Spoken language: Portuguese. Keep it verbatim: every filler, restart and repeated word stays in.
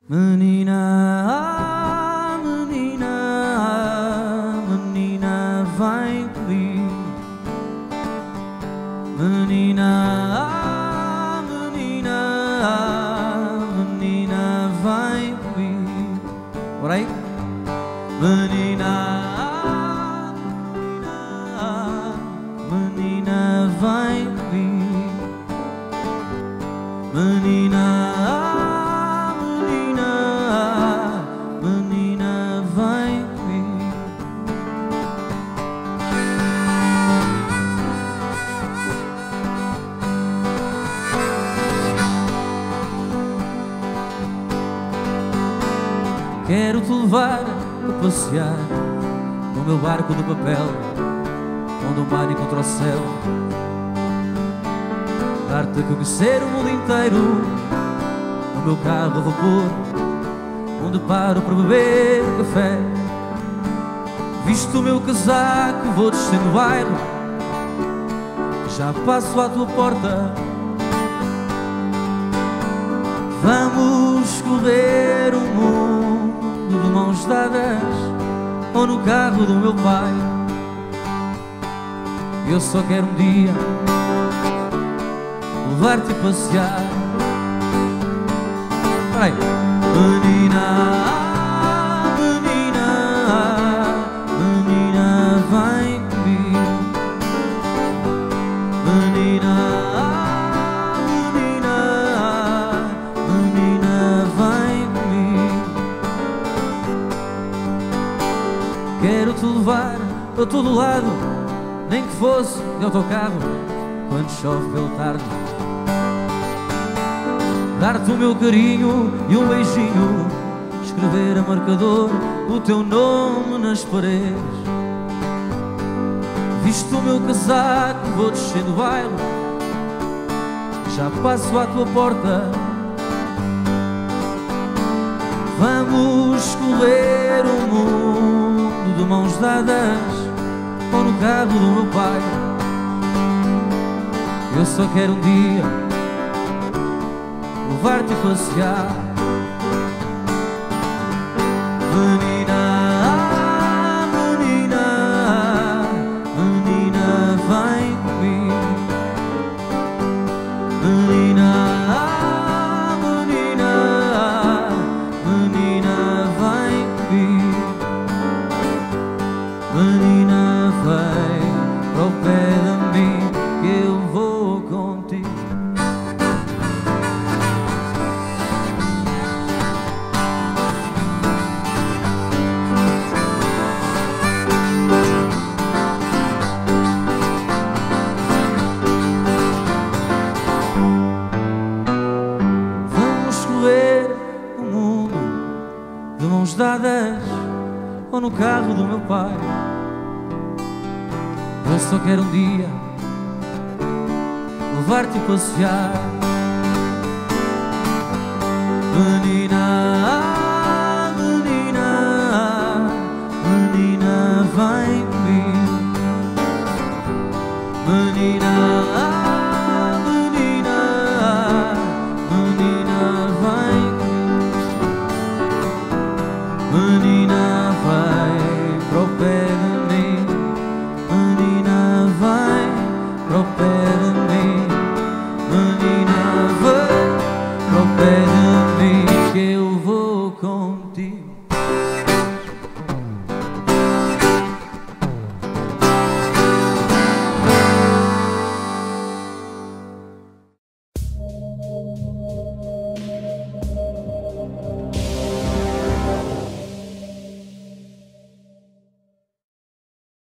Menina, ah, menina, menina, vem comigo. Menina, ah, menina, menina, vem comigo. Bora aí? Menina, ah, menina, vem comigo. Menina, ah, menina, menina, vem comigo. Quero te levar a passear no meu barco de papel, onde o mar encontra o céu. Dar-te a conhecer o mundo inteiro no meu carro a vapor, onde paro para beber café. Visto o meu casaco, vou descendo o bairro, já passo à tua porta. Vamos correr o mundo de mãos dadas, ou no carro do meu pai. Eu só quero um dia levar-te a passear. Vai. Menina, menina, menina, vem comigo. Menina, menina, menina, vem comigo. Quero te levar a todo lado, nem que fosse de autocarro, quando chove pela tarde. Dar-te o meu carinho e um beijinho, escrever a marcador o teu nome nas paredes. Visto o meu casaco, vou descendo o bairro, já passo à tua porta. Vamos correr o mundo de mãos dadas, ou no carro do meu pai. Eu só quero um dia levar-te a passear. Menina, menina, menina, vem comigo. Menina, menina, menina, vem comigo. Menina, vem para o pé de mim, que eu vou contigo. O mundo de mãos dadas, ou no carro do meu pai. Eu só quero um dia levar-te a passear. Menina, menina, menina, vem comigo. Menina, menina, vai para o pé de mim. Menina, vai para o pé de mim. Menina, vai para o pé de mim.